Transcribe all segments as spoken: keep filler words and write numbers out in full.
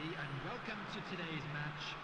everybody, and welcome to today's match.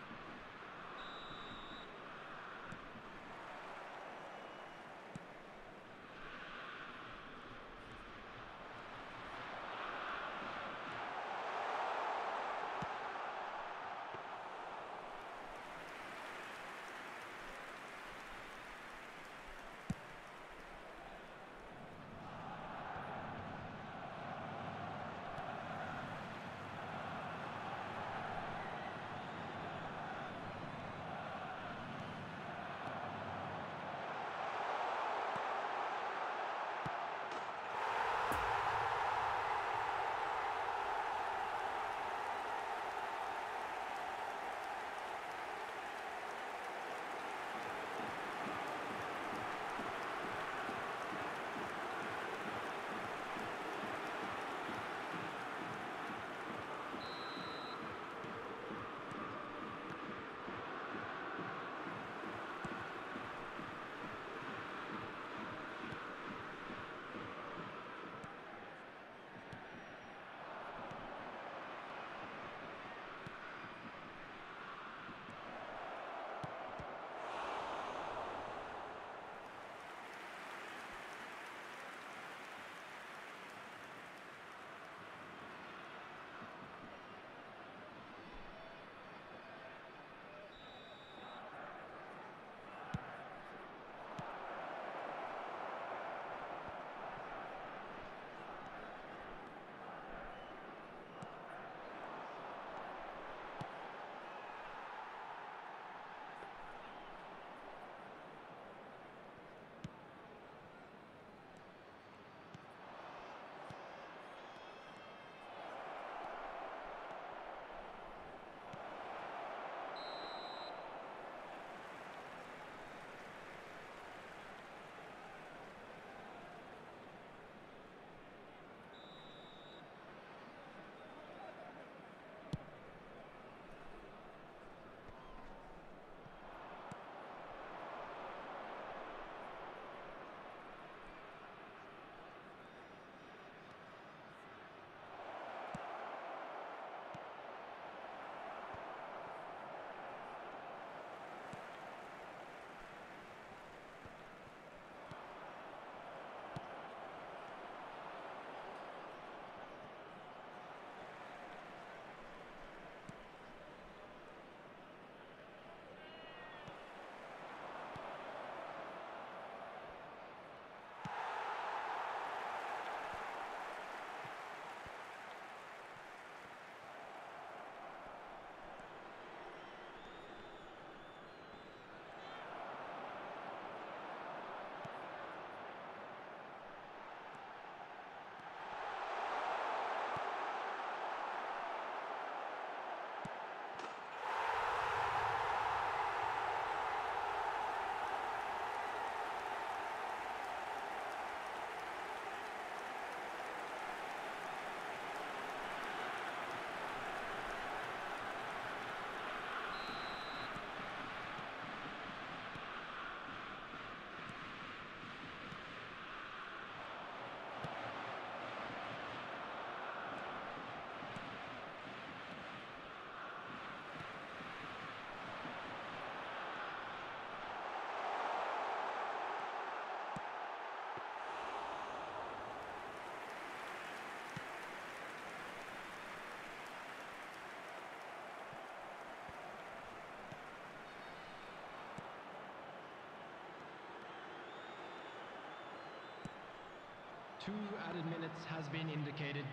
Two added minutes has been indicated.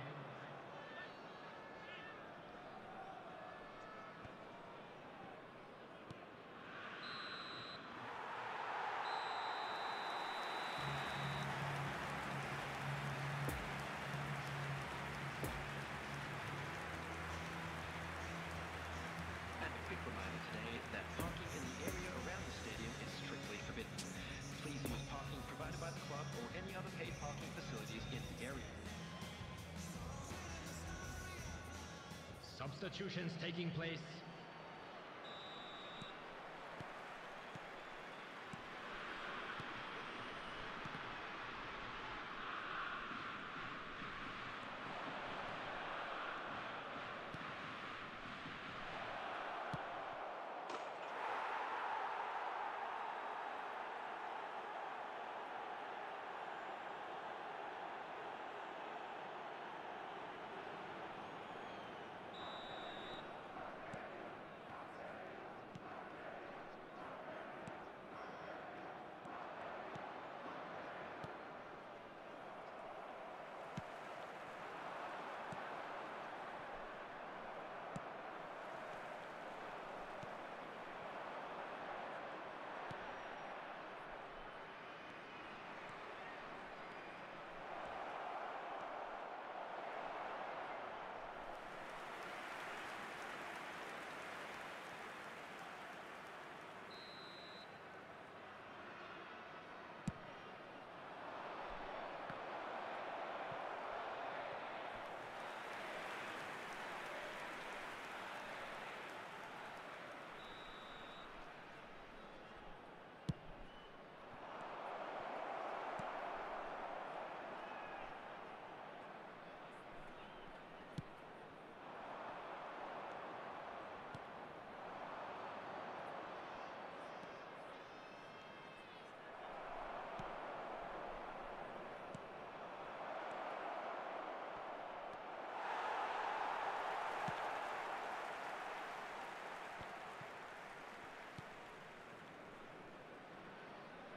And a quick reminder today that parking in the area around the stadium is strictly forbidden. Please use parking provided by the club or any other paid parking facilities in the area. Substitutions taking place.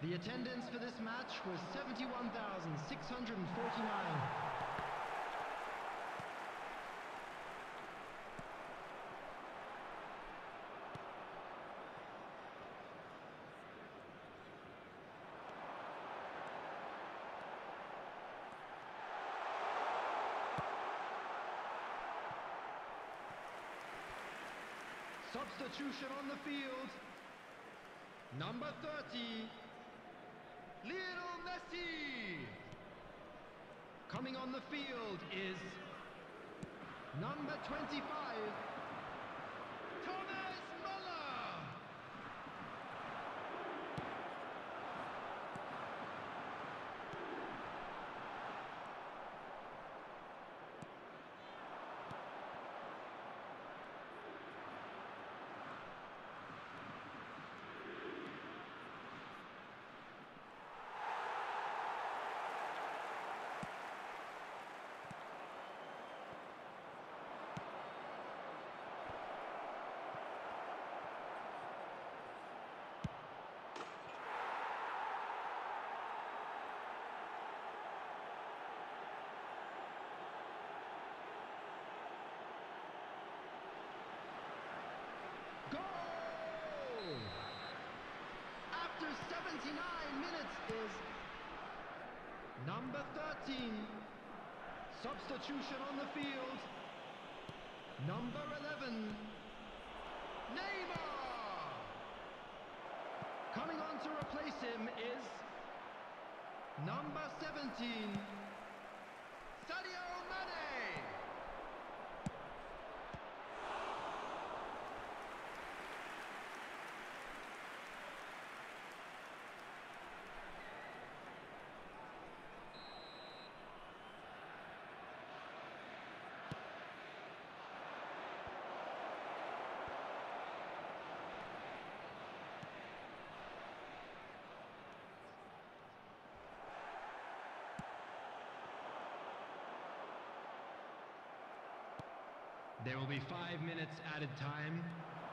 The attendance for this match was seventy-one thousand six hundred forty-nine. Substitution on the field. Number thirty, Lionel Messi. Coming on the field is number twenty-five, Thomas Muller. After seventy-nine minutes is number thirteen. Substitution on the field. Number eleven, Neymar. Coming on to replace him is number seventeen, Sadio Mane. There will be five minutes added time.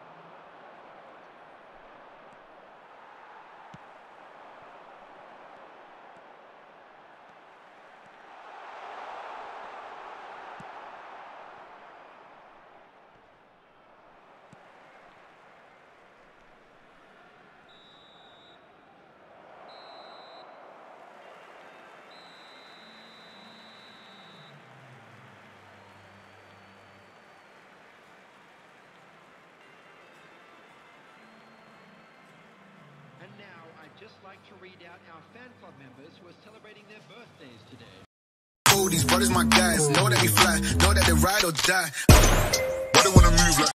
And now, I'd just like to read out our fan club members who are celebrating their birthdays today. Oh, these brothers my guys, know that we fly, know that they ride or die. I don't wanna move like